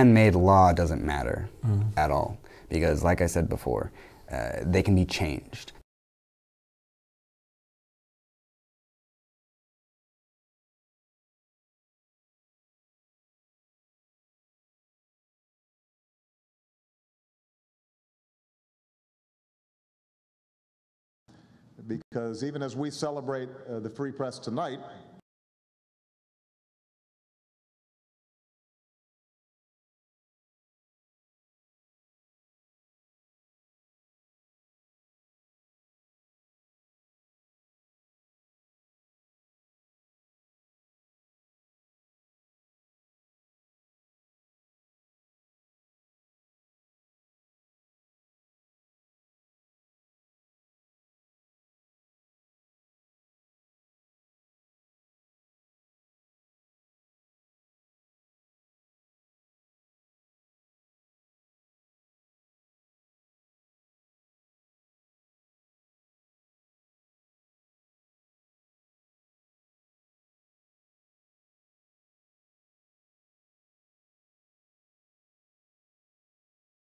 man-made law doesn't matter at all, because like I said before, they can be changed. Because even as we celebrate the free press tonight,